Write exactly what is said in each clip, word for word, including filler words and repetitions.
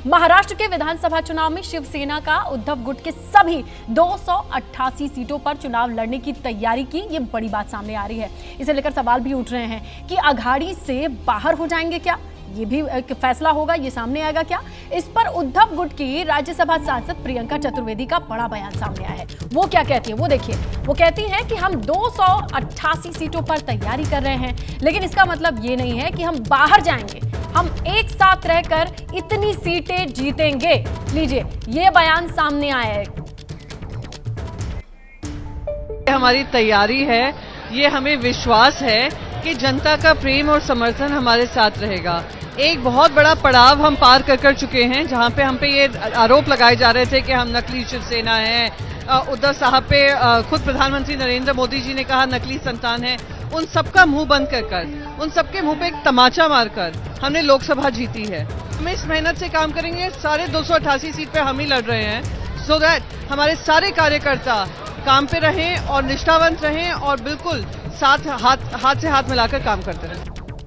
महाराष्ट्र के विधानसभा चुनाव में शिवसेना का उद्धव गुट के सभी दो सौ अट्ठासी सीटों पर चुनाव लड़ने की तैयारी की, ये बड़ी बात सामने आ रही है। इसे लेकर सवाल भी उठ रहे हैं कि अघाड़ी से बाहर हो जाएंगे क्या, ये भी एक फैसला होगा, ये सामने आएगा क्या। इस पर उद्धव गुट की राज्यसभा सांसद प्रियंका चतुर्वेदी का बड़ा बयान सामने आया है। वो क्या कहती है वो देखिए। वो कहती हैं कि हम दो सौ अट्ठासी सीटों पर तैयारी कर रहे हैं, लेकिन इसका मतलब ये नहीं है कि हम बाहर जाएंगे, हम एक साथ रहकर इतनी सीटें जीतेंगे। लीजिए ये बयान सामने आया है। हमारी तैयारी है, ये हमें विश्वास है कि जनता का प्रेम और समर्थन हमारे साथ रहेगा। एक बहुत बड़ा पड़ाव हम पार कर कर चुके हैं, जहां पे हम पे ये आरोप लगाए जा रहे थे कि हम नकली शिवसेना हैं। उद्धव साहब पे खुद प्रधानमंत्री नरेंद्र मोदी जी ने कहा नकली संतान है। उन सबका मुंह बंद कर कर, उन सबके मुंह पे एक तमाचा मारकर हमने लोकसभा जीती है। हम इस मेहनत से काम करेंगे, सारे दो सौ अट्ठासी सीट पे हम ही लड़ रहे हैं, सो दैट हमारे सारे कार्यकर्ता काम पे रहें और निष्ठावंत रहें और बिल्कुल साथ हाथ हाथ से हाथ मिलाकर काम करते रहें।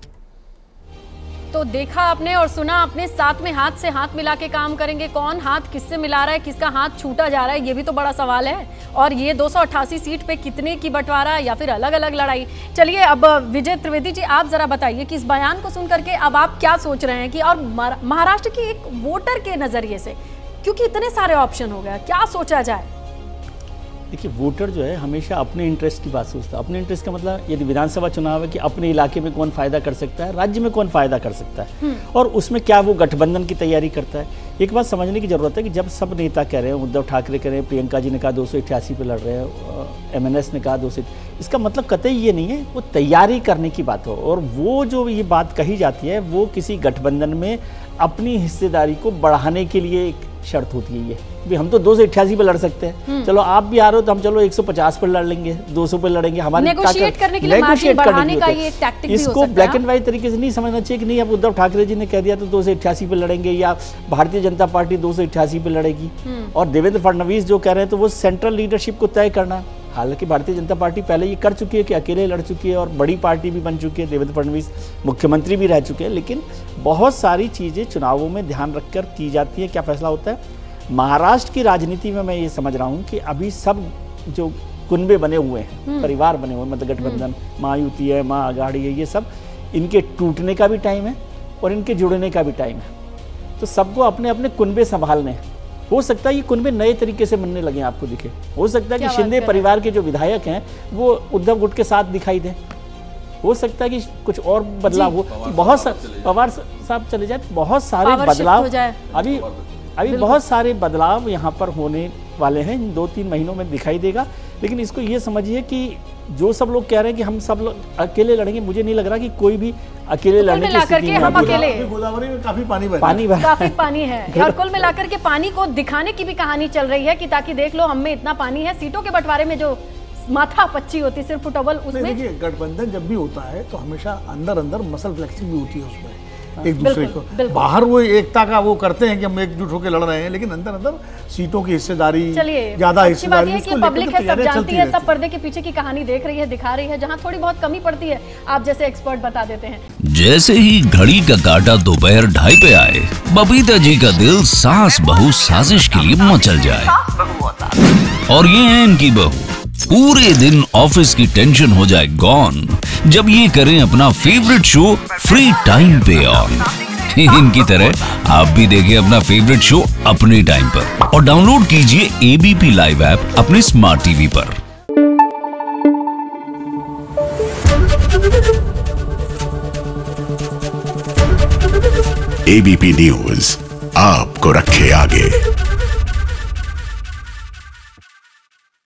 तो देखा आपने और सुना आपने, साथ में हाथ से हाथ मिला के काम करेंगे। कौन हाथ किससे मिला रहा है, किसका हाथ छूटा जा रहा है, ये भी तो बड़ा सवाल है। और ये दो सौ अट्ठासी सीट पे कितने की बंटवारा या फिर अलग अलग लड़ाई। चलिए अब विजय त्रिवेदी जी आप जरा बताइए कि इस बयान को सुन करके अब आप क्या सोच रहे हैं कि और महाराष्ट्र की एक वोटर के नजरिए से, क्योंकि इतने सारे ऑप्शन हो गए, क्या सोचा जाए। देखिए वोटर जो है हमेशा अपने इंटरेस्ट की बात सोचता है। अपने इंटरेस्ट का मतलब यदि विधानसभा चुनाव है कि अपने इलाके में कौन फायदा कर सकता है, राज्य में कौन फायदा कर सकता है और उसमें क्या वो गठबंधन की तैयारी करता है। एक बात समझने की जरूरत है कि जब सब नेता कह रहे हैं, उद्धव ठाकरे कह रहे हैं, प्रियंका जी ने कहा दो सौ अट्ठासी पे लड़ रहे हैं, एम एन एस ने कहा दो सौ, इसका मतलब कतई ये नहीं है वो तैयारी करने की बात हो। और वो जो ये बात कही जाती है वो किसी गठबंधन में अपनी हिस्सेदारी को बढ़ाने के लिए एक शर्त होती है। ये भी हम तो दो सौ अट्ठासी पे लड़ सकते हैं, चलो आप भी आ रहे हो तो हम चलो एक सौ पचास पर लड़ लेंगे, दो सौ पे लड़ेंगे। हमारे नेगोशिएट करने के लिए मार्जिन बढ़ाने का ये एक टैक्टिक भी हो सकता है। इसको ब्लैक एंड व्हाइट तरीके से नहीं समझना चाहिए कि नहीं अब उद्धव ठाकरे जी ने कह दिया तो दो सौ अट्ठासी पे लड़ेंगे या भारतीय जनता पार्टी दो सौ अट्ठासी पे लड़ेगी। और देवेंद्र फडणवीस जो कह रहे हैं तो वो सेंट्रल लीडरशिप को तय करना। हालांकि भारतीय जनता पार्टी पहले ये कर चुकी है कि अकेले लड़ चुकी है और बड़ी पार्टी भी बन चुकी है, देवेंद्र फडणवीस मुख्यमंत्री भी रह चुके हैं, लेकिन बहुत सारी चीज़ें चुनावों में ध्यान रखकर की जाती है। क्या फैसला होता है महाराष्ट्र की राजनीति में, मैं ये समझ रहा हूँ कि अभी सब जो कुनबे बने हुए हैं, परिवार बने हुए हैं, मतलब गठबंधन, महायुति है, महाअघाड़ी है, ये सब इनके टूटने का भी टाइम है और इनके जुड़ने का भी टाइम है। तो सबको अपने अपने कुनबे संभालने हैं। हो सकता है ये कुनबे नए तरीके से बनने लगे, आपको दिखे। हो सकता है कि शिंदे परिवार के जो विधायक हैं वो उद्धव गुट के साथ दिखाई दें। हो सकता है कि कुछ और बदलाव हो, बहुत सारे पवार साहब चले जाए, बहुत सारे बदलाव अभी अभी बहुत सारे बदलाव यहाँ पर होने वाले हैं, इन दो तीन महीनों में दिखाई देगा। लेकिन इसको ये समझिए कि जो सब लोग कह रहे हैं कि हम सब लोग अकेले लड़ेंगे, मुझे नहीं लग रहा कि कोई भी अकेले तो लड़ने की स्थिति में। हम अकेले गोदावरी में काफी पानी भरा पानी भरा काफी पानी है और कुल मिलाकर के पानी को दिखाने की भी कहानी चल रही है कि ताकि देख लो हम में इतना पानी है। सीटों के बंटवारे में जो माथा पच्ची होती है सिर्फ फुटबॉल, उसमें देखिए गठबंधन जब भी होता है तो हमेशा अंदर अंदर मसल फ्लेक्सिंग भी होती है उसमें, एक दूसरे को बाहर वो एकता का वो करते हैं कि हम एकजुट होकर लड़ रहे हैं, लेकिन अंदर अंदर सीटों की हिस्सेदारी, ज्यादा हिस्सेदारी, इसको पब्लिक है, सब जानती है, सब पर्दे के पीछे की कहानी देख रही है, दिखा रही है। जहां थोड़ी बहुत कमी पड़ती है आप जैसे एक्सपर्ट बता देते हैं। जैसे ही घड़ी का काटा दोपहर ढाई पे आए, बबीता जी का दिल सास बहू साजिश के लिए मचल जाए। और ये है इनकी बहू, पूरे दिन ऑफिस की टेंशन हो जाए गॉन जब ये करें अपना फेवरेट शो फ्री टाइम पे ऑन। इनकी तरह आप भी देखें अपना फेवरेट शो अपने टाइम पर और डाउनलोड कीजिए एबीपी लाइव ऐप अपने स्मार्ट टीवी पर। एबीपी न्यूज आपको रखे आगे।